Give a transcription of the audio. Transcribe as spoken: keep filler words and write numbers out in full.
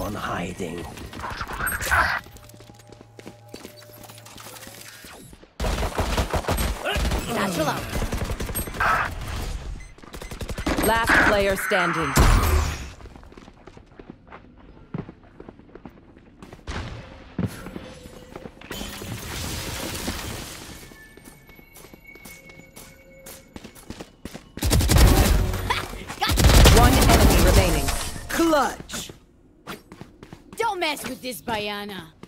on hiding. Satchel out. Last player standing. One enemy remaining. Clutch! Don't mess with this Bayana.